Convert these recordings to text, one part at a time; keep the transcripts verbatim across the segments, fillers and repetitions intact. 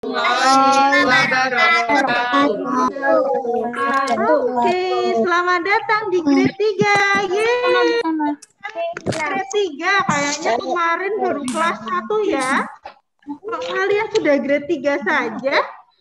Oke, selamat datang di grade tiga. Yeay. Grade tiga, kayaknya kemarin baru kelas satu ya. Kok kalian sudah grade tiga saja?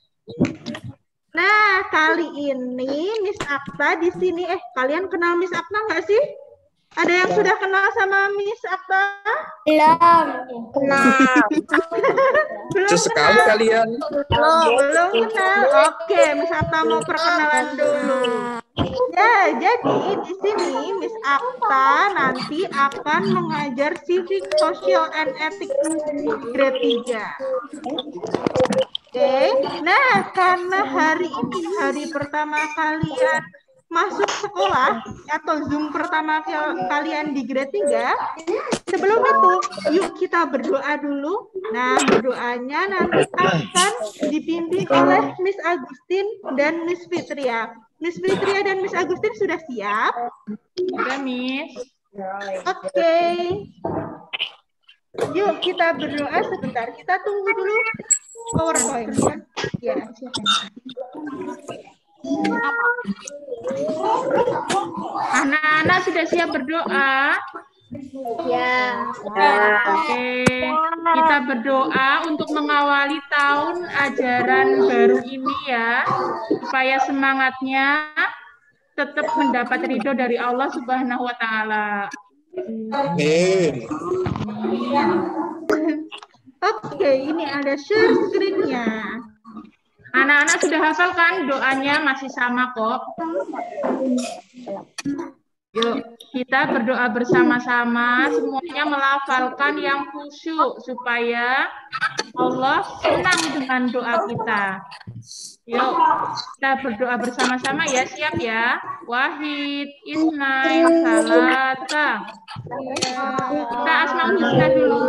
Nah, kali ini Miss Akta di sini. Eh, kalian kenal Miss Akta nggak sih? Ada yang sudah kenal sama Miss Akta? Belum. Kenal. Belum Sesekali kenal. kalian. Belum, belum kenal. Oke, Miss Akta mau perkenalan dulu. Ya, jadi di sini Miss Akta nanti akan mengajar Civic, Social, and Ethics grade tiga. Oke, nah karena hari ini hari pertama kalian masuk sekolah atau Zoom pertama kalian di grade tiga, sebelum itu yuk kita berdoa dulu. Nah, berdoanya nanti akan dipimpin oleh Miss Agustin dan Miss Fitria. Miss Fitria dan Miss Agustin sudah siap? Sudah, Miss. Oke. Yuk kita berdoa sebentar. Kita tunggu dulu PowerPoint ya. Ya, Anak-anak sudah siap berdoa? Ya. Oke, kita berdoa untuk mengawali tahun ajaran baru ini ya, supaya semangatnya tetap mendapat ridho dari Allah Subhanahu wa Ta'ala. Amin. Oke, ini ada share screen-nya. Anak-anak sudah hafal kan doanya? Masih sama kok. Yuk, kita berdoa bersama-sama, semuanya melafalkan yang khusyuk supaya Allah senang dengan doa kita. Yuk, kita berdoa bersama-sama ya, siap ya? Wahid, Isnain, Salata. Kita asmaul husna dulu.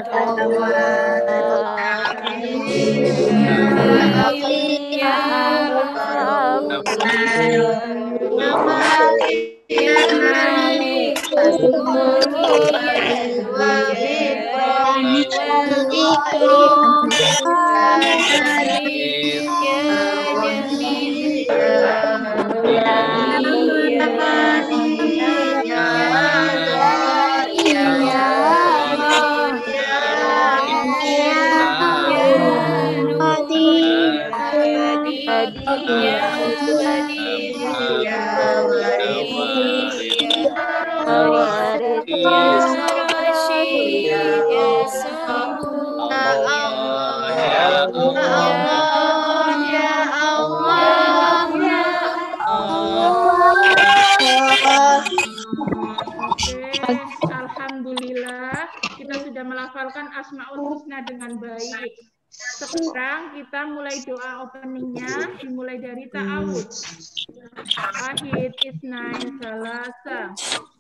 Alhamdulillah, kita sudah melafalkan Asmaul Husna dengan baik. Sekarang kita mulai doa openingnya, dimulai dari ta'awud. Ahid, isnain, salasa.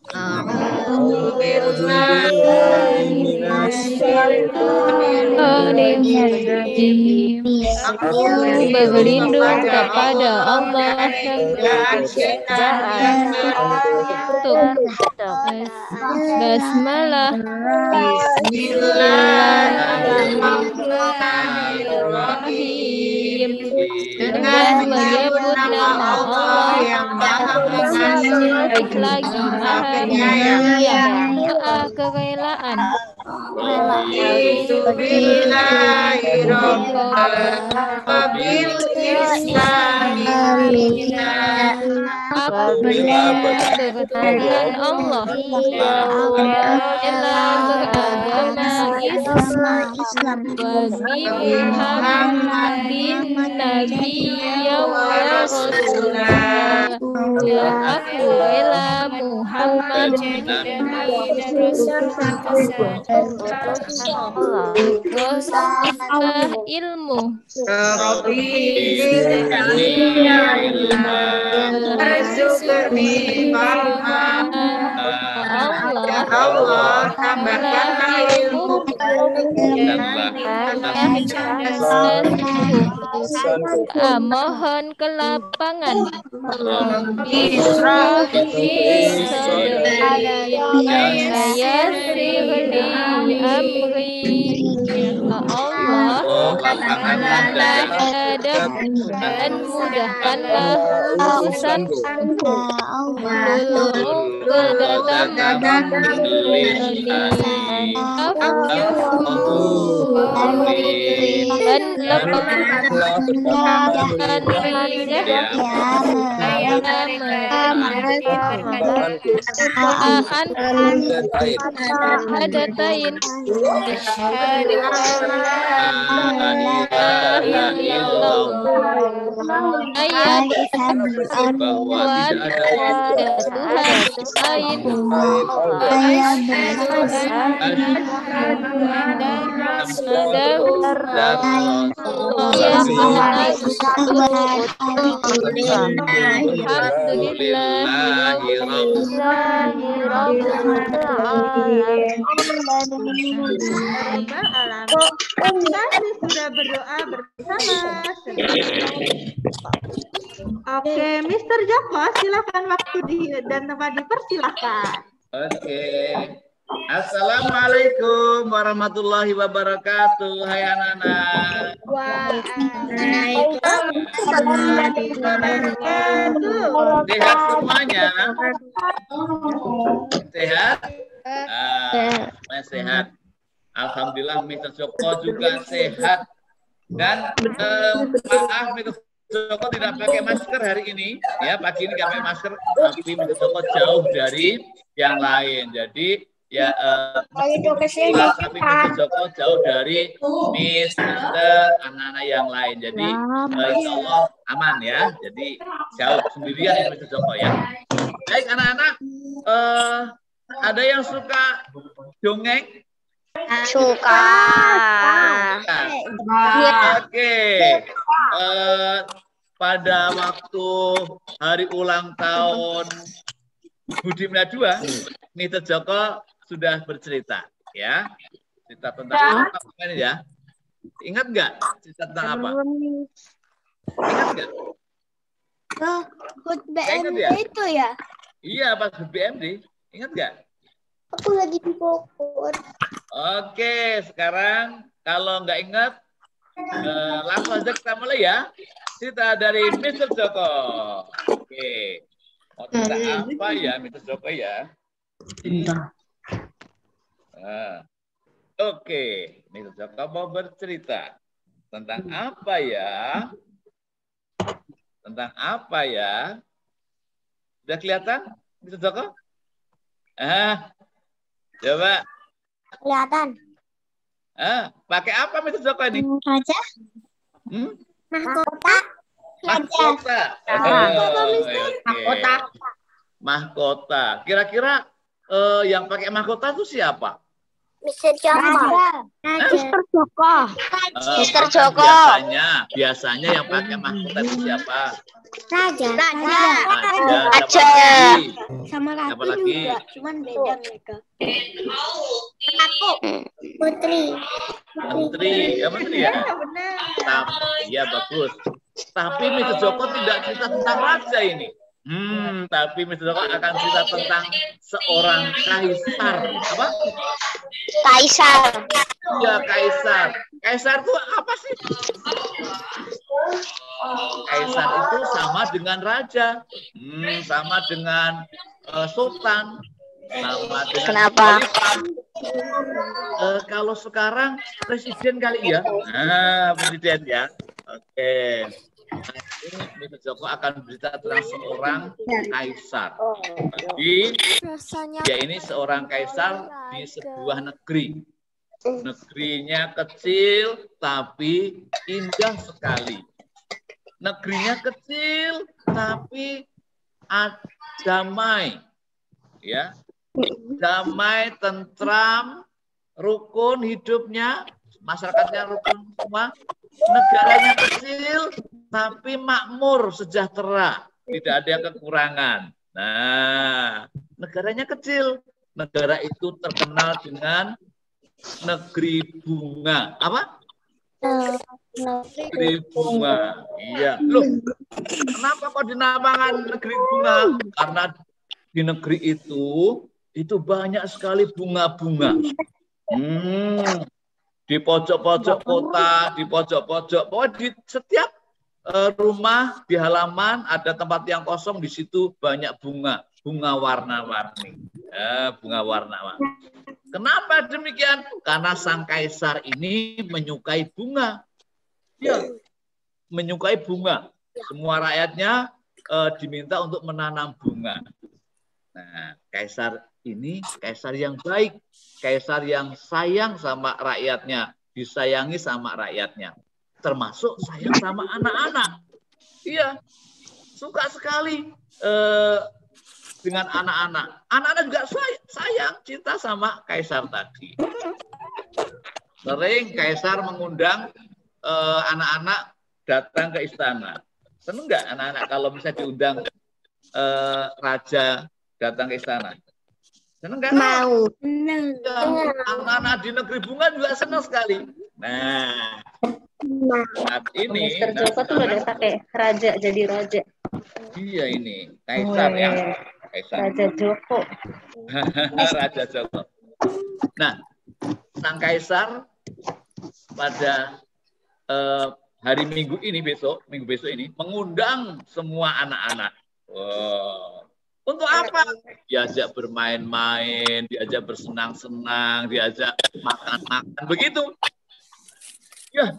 Aku berlindung kepada Allah Basmalah. Bismillahirrahmanirrahim. Dengan menyebut nama Allah yang Maha Pengasih lagi Maha Penyayang. Doa kerelaan. Apabila bertauhid Allah dalam beragama Islam wa Muhammadin nabiyya wa rasulah. Dan aku rela Muhammad jadi nabi dan rasul terus iftah ilmu Allah tambahkanlah ilmu mohon kelapangan Allah lapangkanlah adab dan mudahkanlah urusan dan lapangkan hadatain ayat bahwa tidak ada sudah berdoa bersama. Oke, mister Joko, silakan waktu di dan tempat dipersilakan. Oke. Assalamualaikum warahmatullahi wabarakatuh. Hai anak-anak. Waalaikumsalam warahmatullahi wabarakatuh. Sehat semuanya? Sehat? Ah, sehat. Alhamdulillah, mister Joko juga sehat. Dan eh, maaf, mister Joko tidak pakai masker hari ini. Ya, pagi ini nggak pakai masker, tapi mister Joko jauh dari yang lain. Jadi ya, uh, tapi mister Joko jauh dari mister anak-anak yang lain. Jadi uh, insya Allah aman ya. Jadi jauh sendirian mister Joko ya. Baik anak-anak, uh, ada yang suka dongeng? Suka. Oke. Okay. Uh, pada waktu hari ulang tahun Budi Mila dua, mister Joko sudah bercerita, ya. Cerita tentang apa ini ya? Ingat nggak? Cerita tentang apa? Ingat nggak? Oh, Hut B M D ya? itu ya? Iya, pas Hut B M D. Ingat nggak? Aku lagi di Bogor. Oke, sekarang kalau nggak ingat, eh, langsung aja kita mulai ya. Cerita dari mister Joko. Oke. Mau cerita apa ya, mister Joko ya? Nah. Oke, mister Joko mau bercerita tentang apa ya? Tentang apa ya? Sudah kelihatan, mister Joko? Ah, coba. Kelihatan. Ah, pakai apa mister Joko ini? Raja. Hmm? Mahkota. Mahkota. Oh, Mahkota. Mahkota. Kira-kira eh, yang pakai mahkota itu siapa? mister Joko. mister Joko. Uh, mister Joko. Biasanya, biasanya yang pakai mahkota itu siapa? Raja. Raja. Raja. Raja. Sama Ratu lagi? juga, cuman beda mereka. Ratu. Putri. Menteri, ya menteri ya? Tapi, ya bagus. Tapi mister Joko tidak cerita tentang raja ini. Hmm, tapi mister Joko akan cerita tentang seorang kaisar. Apa? Kaisar. Ya, kaisar. Kaisar itu apa sih? Kaisar itu sama dengan raja. Hmm, sama dengan uh, sultan. Sama dengan Kenapa? Uh, kalau sekarang presiden kali ya. Nah, presiden ya. Oke. Nah, ini mister Joko akan bercerita tentang seorang kaisar. Jadi, dia ini seorang kaisar di sebuah negeri. Negerinya kecil, tapi indah sekali. Negerinya kecil, tapi damai. Ya, damai, tentram, rukun hidupnya, masyarakatnya rukun semua. Negaranya kecil, tapi makmur, sejahtera, tidak ada kekurangan. Nah, negaranya kecil, negara itu terkenal dengan negeri bunga. Apa? Negeri bunga. Iya. Loh, kenapa kok dinamakan negeri bunga? Karena di negeri itu, itu banyak sekali bunga-bunga. Hmm. Di pojok-pojok kota, di pojok-pojok, pokoknya di setiap uh, rumah, di halaman ada tempat yang kosong, di situ banyak bunga, bunga warna-warni, eh, bunga warna-warni. Kenapa demikian? Karena sang kaisar ini menyukai bunga, ya, menyukai bunga. Semua rakyatnya uh, diminta untuk menanam bunga. Nah, kaisar ini kaisar yang baik. Kaisar yang sayang sama rakyatnya, disayangi sama rakyatnya, termasuk sayang sama anak-anak. Iya, suka sekali eh, dengan anak-anak. Anak-anak juga say sayang, cinta sama kaisar tadi. Sering kaisar mengundang anak-anak eh, datang ke istana. Seneng nggak anak-anak kalau bisa diundang eh, raja datang ke istana? Seneng kan? Mau. Ya, anak-anak di negeri bunga juga senang sekali. Nah, saat ini mister Joko tuh udah pakai raja jadi raja. Iya ini kaisar ya, kaisar. Raja Joko. Raja Joko. Nah, sang kaisar pada eh, hari Minggu ini besok, Minggu besok ini mengundang semua anak-anak. Wow. Untuk apa? Diajak bermain-main, diajak bersenang-senang, diajak makan-makan, begitu. Ya,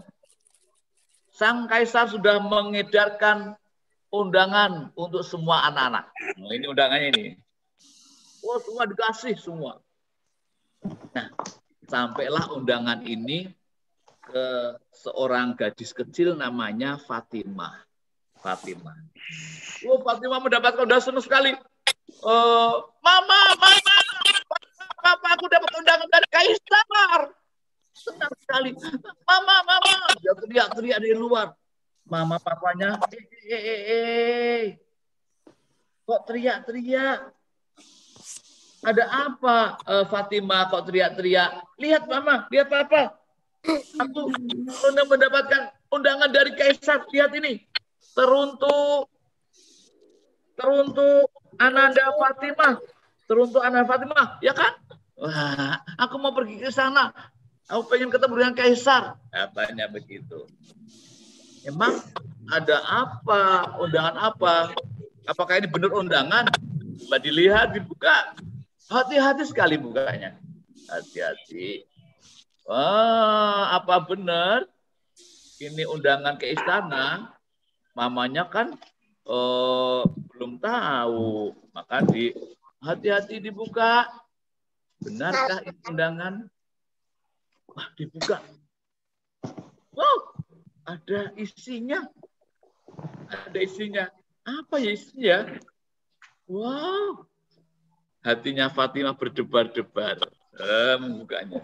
sang kaisar sudah mengedarkan undangan untuk semua anak-anak. Nah, ini undangannya ini. Wah, semua dikasih semua. Nah, sampailah undangan ini ke seorang gadis kecil namanya Fatimah. Fatimah. Oh, Fatimah mendapatkan undangan senang sekali. Uh, mama, mama, papa, aku dapat undangan dari kaisar. Senang sekali. Mama, mama, dia teriak-teriak dari luar. Mama, papanya, eh, eh, eh, eh. Kok teriak-teriak? Ada apa, uh, Fatimah kok teriak-teriak? Lihat Mama, lihat Papa. Aku sudah mendapatkan undangan dari Kaisar. Lihat ini. Teruntuk, teruntuk Ananda Fatimah. Teruntuk Ananda Fatimah, ya kan? Wah, aku mau pergi ke sana. Aku pengen ketemu dengan Kaisar. Katanya begitu. Emang ada apa? Undangan apa? Apakah ini benar undangan? Coba dilihat, dibuka. Hati-hati sekali bukanya. Hati-hati. Wah, apa benar? Ini undangan ke istana. Mamanya kan oh, belum tahu. Maka di hati-hati dibuka. Benarkah ini undangan? Wah, dibuka. Wow, ada isinya. Ada isinya. Apa ya isinya? Wow. Hatinya Fatimah berdebar-debar eh, membukanya.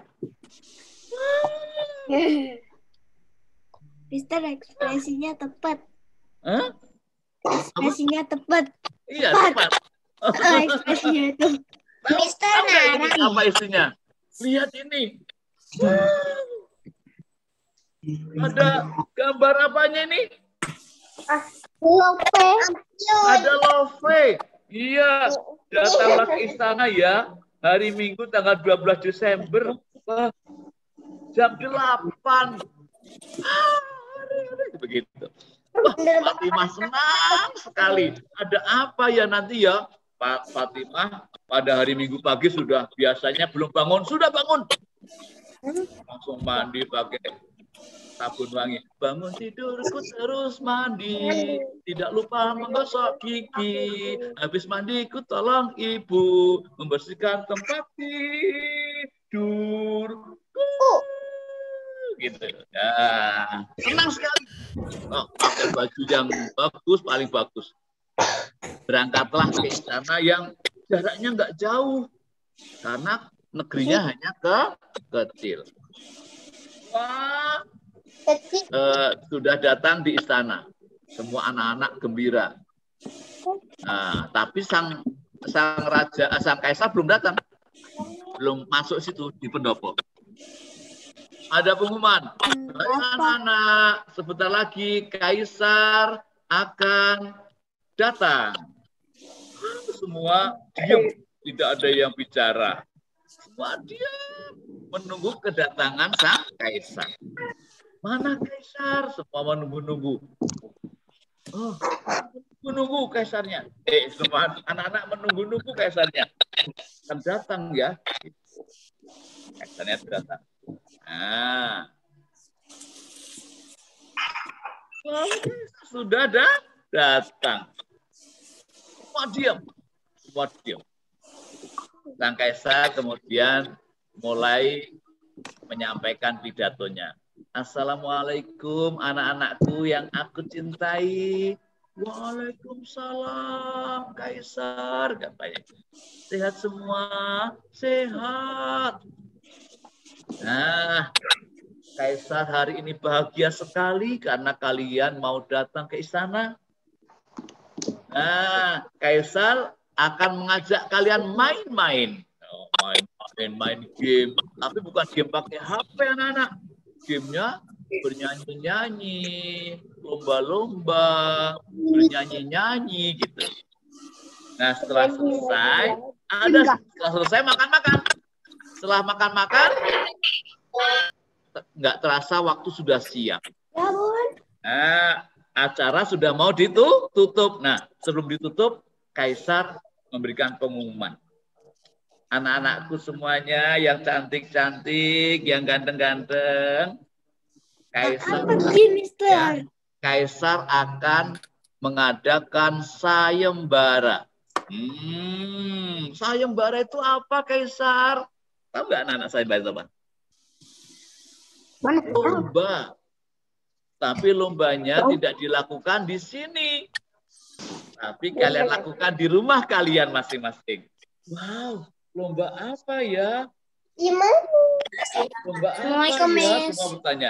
Mister, ekspresinya tepat. Hah? Ekspresinya tepat. Iya, tepat. Oh, ekspresinya itu. Mister, apa, ini, apa isinya? Lihat ini. Ada gambar apanya ini? Lope. Ada love. Iya, datanglah ke istana ya. Hari Minggu tanggal dua belas Desember. Wah, jam delapan. Begitu. Wah, Fatimah senang sekali. Ada apa ya nanti ya? Pak Fatimah pada hari Minggu pagi sudah biasanya belum bangun. Sudah bangun. Langsung mandi pakai sabun wangi. Bangun tidurku terus mandi, tidak lupa menggosok gigi. Habis mandiku tolong ibu membersihkan tempat tidur. Gitu. Nah, senang sekali. Oh, pakai baju yang bagus, paling bagus. Berangkatlah ke istana yang jaraknya nggak jauh, karena negerinya hanya ke kecil. Wah. Uh, sudah datang di istana, semua anak-anak gembira. Nah, tapi sang sang raja, sang kaisar belum datang, belum masuk situ di pendopo. Ada pengumuman, anak-anak, sebentar lagi kaisar akan datang. Semua diam, tidak ada yang bicara. Semua diam, menunggu kedatangan sang kaisar. Mana kaisar? Semua menunggu-nunggu. Oh, menunggu kaisarnya. Eh, semua anak-anak menunggu-nunggu kaisarnya. Akan datang ya. Kaisarnya datang. Nah. Oh, sudah ada datang. Semua diam. Semua diam. Sang kaisar kemudian mulai menyampaikan pidatonya. Assalamualaikum anak-anakku yang aku cintai. Waalaikumsalam Kaisar, katanya. Sehat semua? Sehat. Nah, Kaisar hari ini bahagia sekali karena kalian mau datang ke istana. Nah, Kaisar akan mengajak kalian main-main. Oh, main-main, main game. Tapi bukan game pakai H P anak-anak. Gamenya bernyanyi-nyanyi, lomba-lomba, bernyanyi-nyanyi gitu. Nah setelah selesai, ada setelah selesai makan-makan. Setelah makan-makan, nggak terasa waktu sudah siang. Nah, acara sudah mau ditutup. Nah sebelum ditutup, Kaisar memberikan pengumuman. Anak-anakku semuanya yang cantik-cantik, yang ganteng-ganteng, Kaisar, ya, Kaisar akan mengadakan sayembara. Hmm, sayembara itu apa, Kaisar? Tahu nggak anak-anak sayembara itu apa? Lomba. Tapi lombanya tidak dilakukan di sini. Tapi kalian lakukan di rumah kalian masing-masing. Wow. Lomba apa ya? Lomba apa ya? Semua bertanya.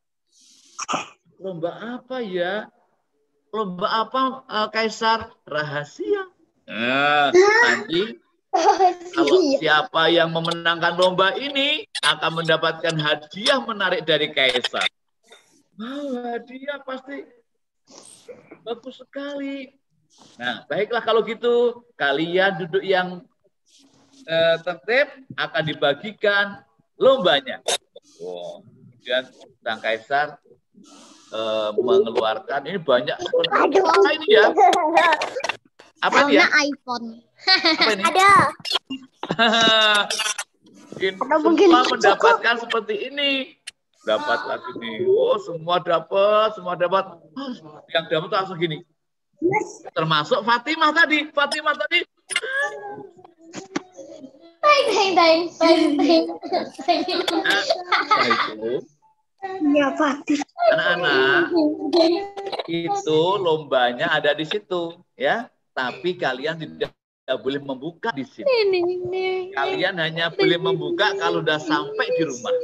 Lomba apa ya? Lomba apa, uh, Kaisar? Rahasia. Nah, nanti Kalau siapa yang memenangkan lomba ini akan mendapatkan hadiah menarik dari Kaisar. Wow, hadiah pasti bagus sekali. Nah, baiklah kalau gitu, kalian duduk yang eh, tertib, akan dibagikan lombanya. Wow. Kemudian Sang Kaisar eh, mengeluarkan, ini banyak seperti apa ini ya? Apa ini ya? iPhone. Apa ini? Ada. Mungkin semua mendapatkan seperti ini. Dapat lagi nih. Oh, semua dapat, semua dapat. Yang dapat tuh langsung gini. Termasuk Fatimah tadi. Fatimah tadi. Teng teng teng teng teng. Nah, itu. Ya, Fatih. Anak-anak, itu lombanya ada di situ, ya. Tapi kalian tidak, tidak boleh membuka di sini. Kalian hanya boleh membuka kalau udah sampai di rumah.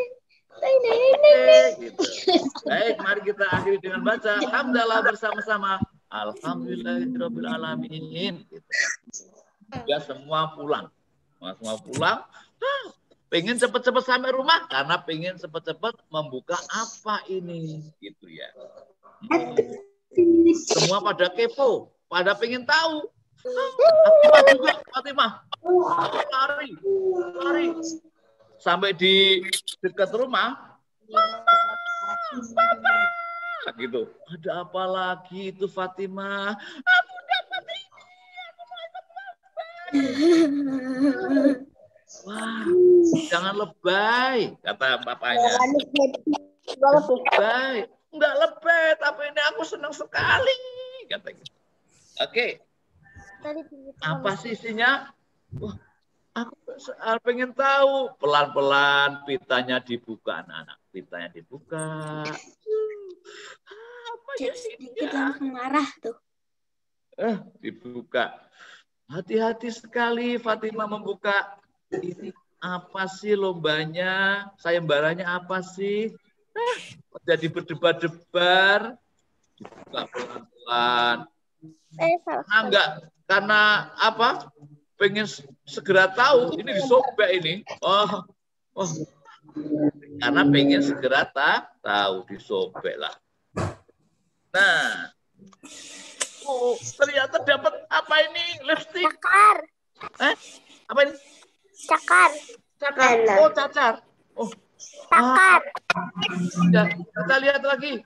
Oke, gitu. Baik, mari kita akhiri dengan baca hamdalah bersama-sama. Alhamdulillahirabbil alamin. Gitu. Ya, semua pulang. Semua pulang. Pengen cepat-cepat sampai rumah karena pengen cepat-cepat membuka apa ini, gitu ya. Hmm. Semua pada kepo, pada pengen tahu. Fatimah juga, Fatimah. Lari, lari. Sampai di dekat rumah. Mama, gitu. Ada apa lagi itu Fatimah? Aku dapat ini, aku mau ikut Mama. Wah, jangan lebay, kata bapaknya. Lebay, enggak lebay, tapi ini aku senang sekali, kata gitu. Oke, apa sih isinya? Wah, aku pengen tahu. Pelan-pelan pitanya dibuka, anak-anak. Pitanya dibuka. Apa ya Sedikit langsung marah tuh. Eh, dibuka. Hati-hati sekali Fatimah membuka. Ini apa sih lombanya? Sayembaranya apa sih? Eh, jadi berdebar-debar. Dibuka pelan-pelan. Karena enggak, karena apa? Pengen segera tahu. Ini disobek ini. Oh, oh. Karena pengen segera tak tahu, disobek lah. Nah, oh ternyata dapat apa ini? Lipstick. Cakar. Eh, apa ini? Cakar. Cakar. Oh, cacar. Oh. Cakar. Ya, kita lihat lagi.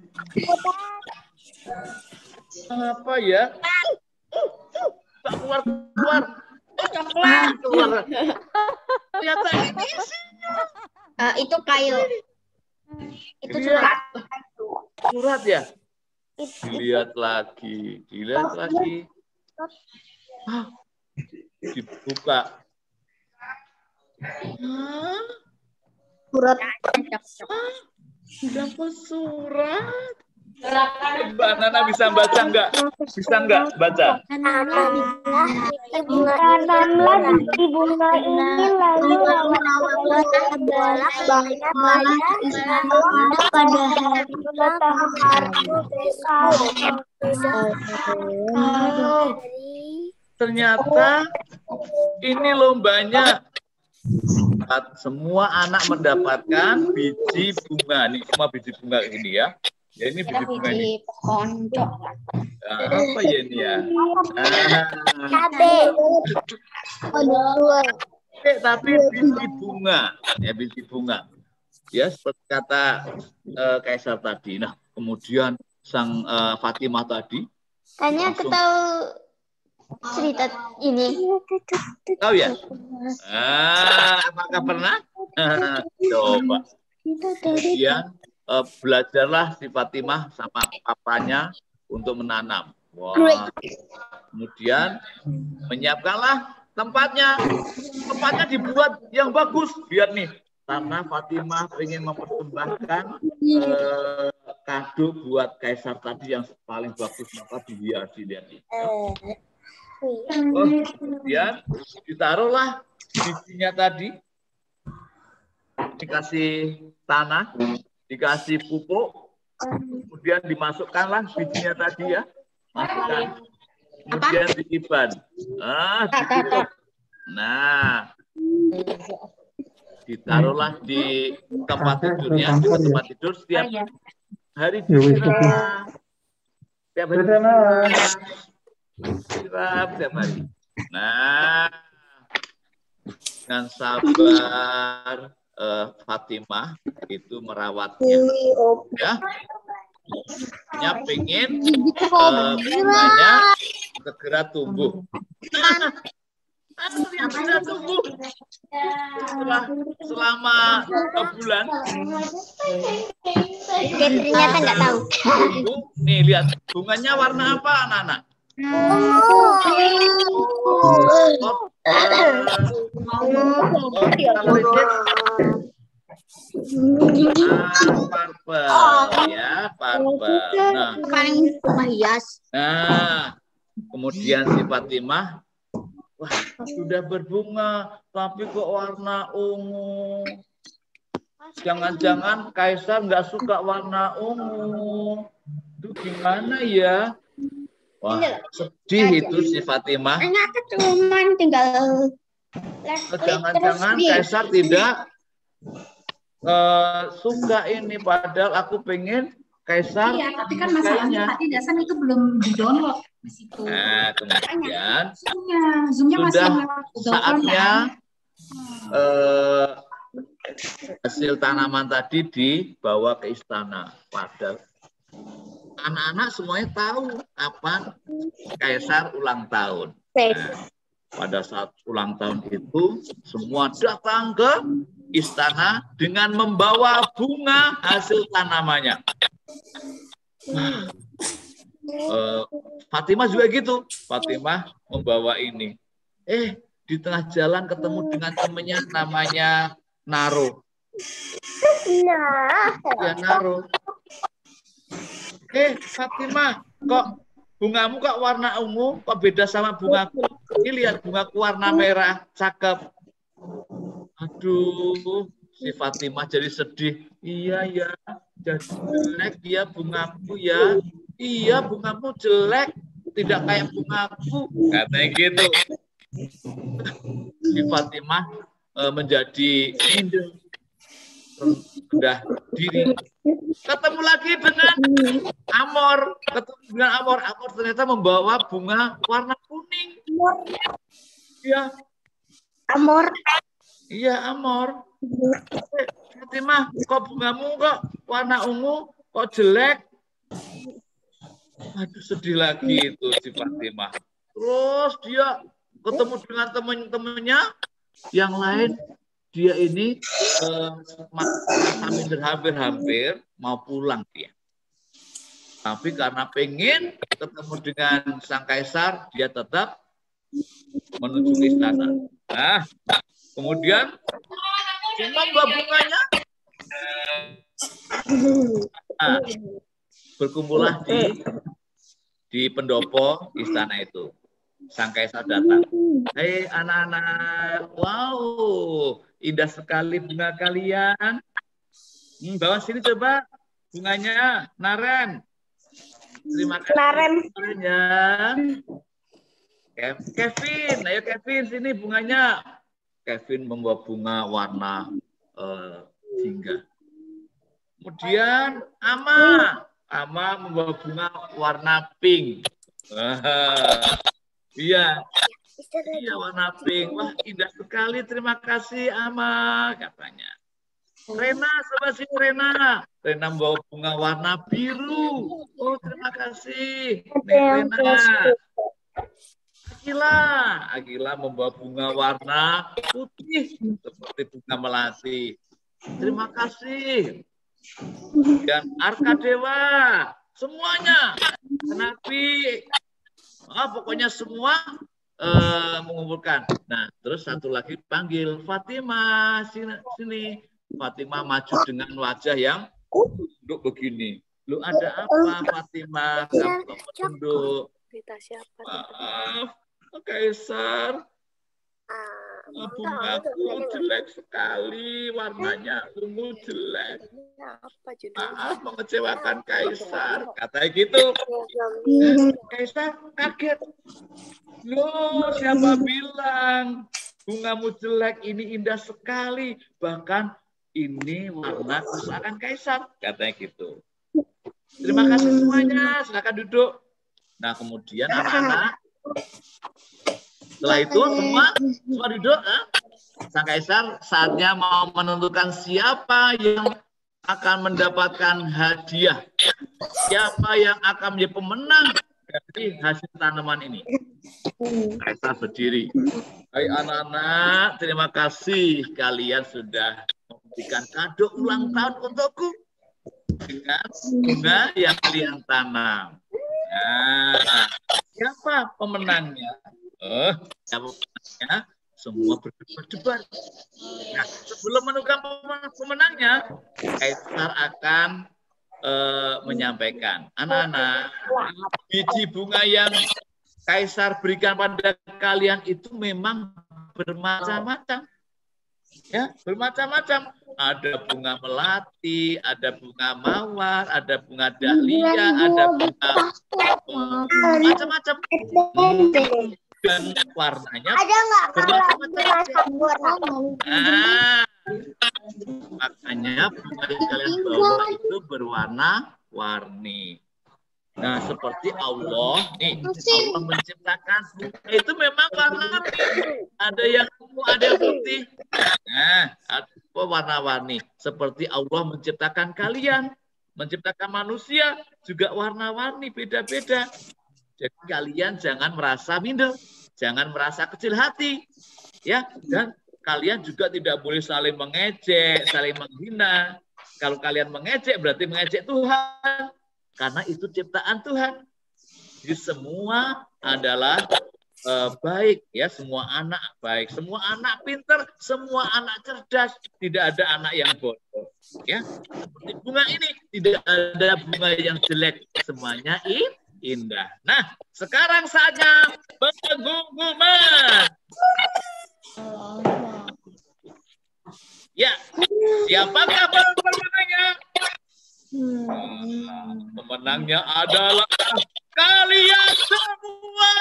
Apa ya? Tak keluar keluar. Coklat keluar. Ternyata ini isinya. Uh, itu kayu. Itu Ini surat. Surat ya? Dilihat lagi, dilihat lagi. Ah, dibuka. Hah? Surat. Ah, dapat surat. Mbak Nana bisa baca enggak? Bisa enggak baca? Tanamlah di bunga ini lalu banyak pada hari Oh, ternyata ini lombanya. Semua anak mendapatkan biji bunga. Nih, semua biji bunga ini ya. Ya ini biji bunga ini. Nah, apa ya ini ya? Nah. cabe. Oke, tapi biji bunga. Ya, biji bunga. Ya, seperti kata uh, Kaisar tadi. Nah, kemudian sang uh, Fatimah tadi. Tanya aku tahu cerita ini. Tahu ya? Ah, apakah pernah? Coba. Kemudian uh, belajarlah si Fatimah sama papanya untuk menanam. Wah. Kemudian menyiapkanlah tempatnya. Tempatnya dibuat yang bagus. Biar nih, karena Fatimah ingin mempersembahkan uh, kado buat Kaisar tadi yang paling bagus, maka dihiasi dia nih. Oh, kemudian ditaruhlah bijinya tadi, dikasih tanah, dikasih pupuk, kemudian dimasukkanlah bijinya tadi ya, masukkan, kemudian diiban, ah, ditutup, Nah, ditaruhlah di tempat tidurnya, di tempat tidur setiap hari disiram. Setiap hari disiram setiap hari. Nah, dengan sabar uh, Fatimah itu merawatnya. Ya, nya pengen uh, bunganya segera tumbuh. Yang sudah tumbuh setelah selama dua bulan. Ternyata nggak tahu. Nih lihat bunganya warna apa anak-anak? Purple ya, purple. Nah, Bunga hias. nah, kemudian si Fatimah, wah sudah berbunga, tapi kok warna ungu. Jangan-jangan Kaisar nggak suka warna ungu. Itu gimana ya? Wah, sedih itu si Fatimah. Ternyata cuman tinggal. Jangan-jangan Kaisar tidak uh, suka ini, padahal aku pengen Kaisar. Iya, tapi kan masalahnya tadi dasar itu belum di-download di situ. Nah, kemudian Zoom-nya, Zoom-nya masih sudah Google saatnya Chrome, uh, hasil tanaman tadi dibawa ke istana. Padahal anak-anak semuanya tahu kapan Kaisar ulang tahun. Nah, pada saat ulang tahun itu semua datang ke istana dengan membawa bunga hasil tanamannya. Uh, Fatimah juga gitu. Fatimah membawa ini. Eh, di tengah jalan ketemu dengan temennya namanya Naro. Ya, Naro. Eh, Fatimah, kok bungamu kok warna ungu? Kok beda sama bungaku? Ini lihat bungaku warna merah, cakep. Aduh, si Fatimah jadi sedih. Iya ya, jadi jelek ya bungaku ya. Iya, bungamu jelek, tidak kayak bungaku. Katanya gitu. Si Fatimah e, menjadi minder, rendah diri. Ketemu lagi dengan Amor, ketemu dengan Amor. Amor ternyata membawa bunga warna kuning. Iya. Amor. Iya, Amor. Eh, Fatimah, kok bungamu kok warna ungu, kok jelek? Aduh, sedih lagi itu si Fatimah. Terus dia ketemu dengan teman-temannya yang lain. Dia ini eh, hampir-hampir mau pulang dia. Tapi karena pengen ketemu dengan sang Kaisar, dia tetap menuju ke istana. Nah, kemudian cuma bawa bunganya. Nah, berkumpullah di di pendopo istana itu. Sang Kaisar datang. Hei anak-anak, wow, indah sekali bunga kalian. Hmm, bawa sini coba bunganya, Naren. Terima kasih. Naren. Ya. Kevin, ayo Kevin, sini bunganya. Kevin membawa bunga warna uh, jingga. Kemudian Ama, Ama membawa bunga warna pink. Iya, iya warna pink. Wah indah sekali. Terima kasih Ama, katanya. Rena, coba sini Rena. Rena membawa bunga warna biru. Oh terima kasih. Nih Rena. Akila, Akila membawa bunga warna putih seperti bunga melati. Terima kasih. Dan Arka Dewa, semuanya. Nabi. Oh, pokoknya semua uh, mengumpulkan. Nah, terus satu lagi panggil Fatimah sini, sini. Fatimah maju dengan wajah yang tunduk begini. Lu ada apa Fatimah? Kamu tunduk. Maaf, Kaisar. Bungaku jelek sekali, warnanya ungu jelek. Maaf mengecewakan Kaisar, katanya gitu. Kaisar kaget. Loh, siapa bilang bungamu jelek, ini indah sekali. Bahkan ini warna kesukaan kaisar. Katanya gitu. Terima kasih semuanya. Silakan duduk. Nah, kemudian anak-anak, setelah itu semua, semua duduk. Eh? Sang kaisar saatnya mau menentukan siapa yang akan mendapatkan hadiah. Siapa yang akan menjadi pemenang dari hasil tanaman ini. Kaisar berdiri. Hai anak-anak, terima kasih kalian sudah memberikan kado ulang tahun untukku dengan bunga yang kalian tanam. Nah, siapa pemenangnya? Oh, siapa pemenangnya? Semua berdebar-debar. Nah, sebelum menentukan pemenangnya, Kaisar akan uh, menyampaikan, anak-anak, biji bunga yang Kaisar berikan pada kalian itu memang bermacam-macam. Ya, bermacam-macam. Ada bunga melati, ada bunga mawar, ada bunga dahlia, ada bunga uh, macam-macam. Hmm. Dan warnanya bermacam-macam. Nah, makanya bunga yang kalian bawa itu berwarna-warni. Nah, seperti Allah, nih, Allah menciptakan bunga itu memang warna-warni. Ada yang ungu, ada yang putih. Nah, apa warna-warni? Seperti Allah menciptakan kalian, menciptakan manusia juga warna-warni, beda-beda. Jadi kalian jangan merasa minder, jangan merasa kecil hati, ya. Dan kalian juga tidak boleh saling mengejek, saling menghina. Kalau kalian mengejek berarti mengejek Tuhan, karena itu ciptaan Tuhan. Jadi semua adalah uh, baik, ya. Semua anak baik, semua anak pintar, semua anak cerdas. Tidak ada anak yang bodoh, ya. Seperti bunga ini tidak ada bunga yang jelek, semuanya ini indah. Nah, sekarang saatnya pengumuman. Ya, siapakah pemenangnya? Hmm, pemenangnya adalah kalian semua.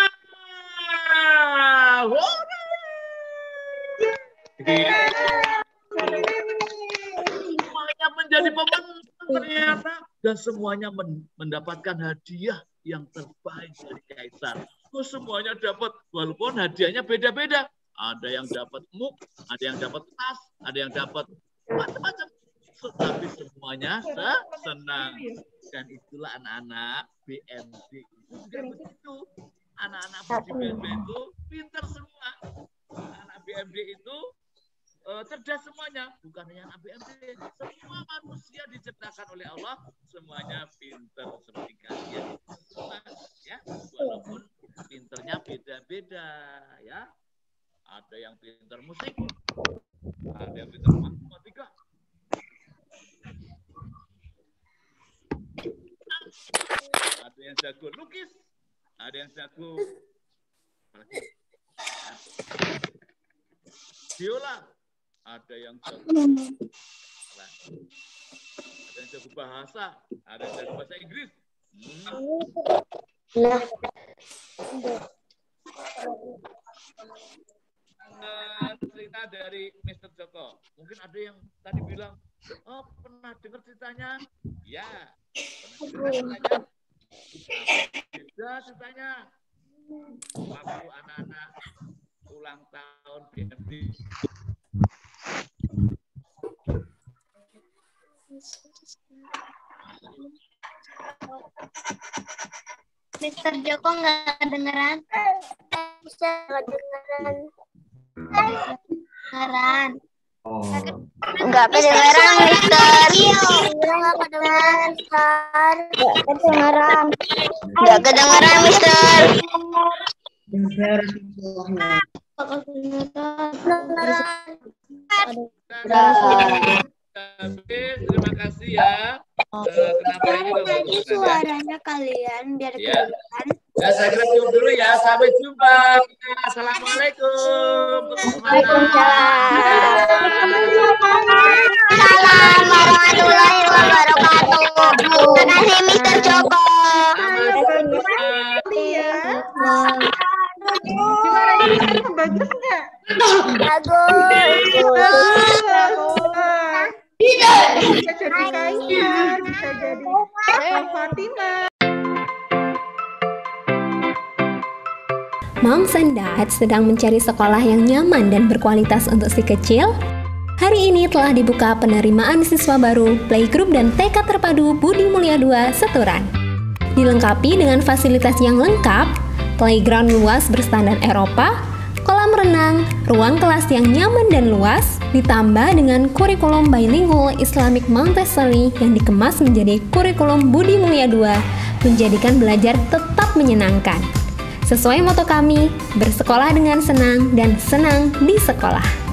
Semuanya menjadi pemenang ternyata. Dan semuanya men mendapatkan hadiah yang terbaik dari Kaisar. Oh, semuanya dapat, walaupun hadiahnya beda-beda. Ada yang dapat muk, ada yang dapat tas, ada yang dapat macam-macam. Tapi semuanya senang. Dan itulah anak-anak B M D itu juga begitu. Anak-anak B M D itu pintar semua. Anak B M D itu Uh, cerdas semuanya, bukan hanya anak B M D. Semua manusia diciptakan oleh Allah, semuanya pintar seperti kalian semua, ya. Walaupun pinternya beda-beda, ya. Ada yang pintar musik, ada yang pintar matematika, ada yang jago lukis, ada yang jago biola. Ada yang jago, ada yang jago bahasa, ada yang jago bahasa Inggris. Hmm. Nah. Uh, cerita dari mister Joko. Mungkin ada yang tadi bilang, oh pernah dengar ceritanya? Ya, pernah dengar ceritanya. Beda ceritanya. Waktu anak-anak ulang tahun B M D. mister Joko nggak kedengeran. Bisa nggak kedengeran. Kedengeran. Nggak kedengeran, mister. Nggak kedengeran, mister. Nggak kedengeran. Nggak kedengeran, mister. Terima kasih ya. Uh, kenapa ini lagi suaranya kalian biar ya. kedengeran. Ya, saya kira cukup dulu ya. Sampai jumpa. Assalamualaikum. Waalaikumsalam. Assalamualaikum warahmatullahi wabarakatuh. Terima kasih mister Joko. Gimana ini? Bagus nggak? Bisa jadi Kaisar, bisa jadi Fatimah. Moms and Dad sedang mencari sekolah yang nyaman dan berkualitas untuk si kecil? Hari ini telah dibuka penerimaan siswa baru Playgroup dan T K Terpadu Budi Mulia dua Seturan. Dilengkapi dengan fasilitas yang lengkap, playground luas berstandar Eropa, kolam renang, ruang kelas yang nyaman dan luas, ditambah dengan kurikulum bilingual Islamic Montessori yang dikemas menjadi kurikulum Budi Mulia dua, menjadikan belajar tetap menyenangkan. Sesuai moto kami, bersekolah dengan senang dan senang di sekolah.